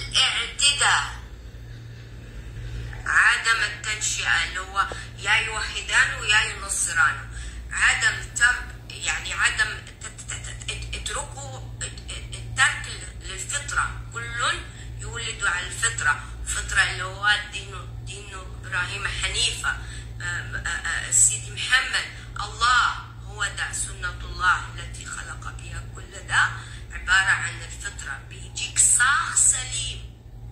الاعتداء، عدم التنشئة اللي هو يا يوحدان ويا ينصران، عدم ترك، يعني عدم اتركوا الترك للفطرة، كل يولد على الفطرة، الفطرة اللي هو دين إبراهيم حنيفة، سيدي محمد، الله هو ده سنة الله التي خلق بها كل ده، عبارة عن الفطرة، بيجيك صاغ سليم.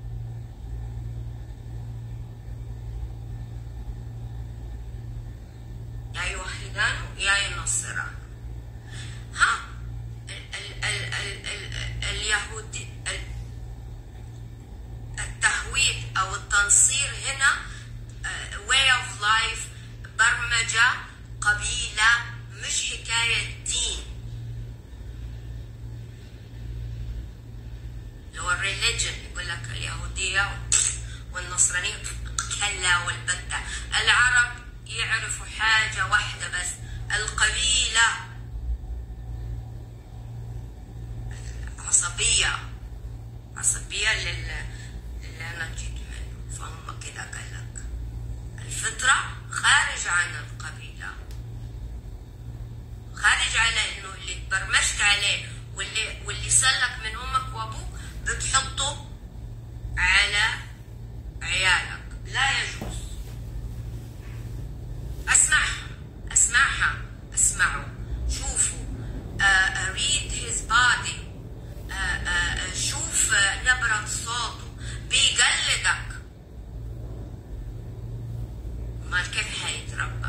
يا يوحدان يا ينصران. ها اليهودي التهويد أو التنصير هنا way of life، برمجة، قبيلة، مش حكاية دين اللي هو religion. يقول لك اليهودية والنصرانية كلا والبتة. العرب يعرفوا حاجة واحدة بس، القبيلة، عصبية اللي أنا جيت منه، فهم كده قال لك الفطرة خارج عن القبيلة، خارج على إنه اللي تبرمجت عليه واللي سلك من أمك وأبوك بتحطه على عيالك، لا يجوز. اسمعوا، شوفوا، read his body، شوف نبرة صوته، بيقلدك، امال كيف حيتربى؟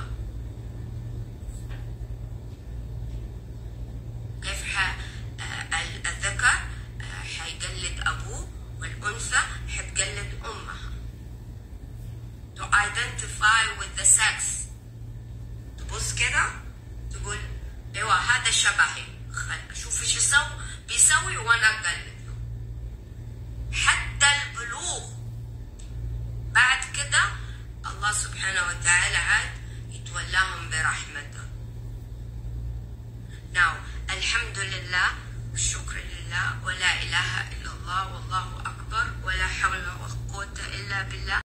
كيف الذكر حيقلد ابوه والانثى حتقلد امها. to identify with the sex، تبص كده تقول ايوه هذا شبهي، شوف ايش بيسوي وانا اقلد له. حتى البلوغ بعد كده الله سبحانه وتعالى عاد يتولاهم برحمته. الحمد لله والشكر لله ولا اله الا الله والله اكبر ولا حول ولا قوة الا بالله.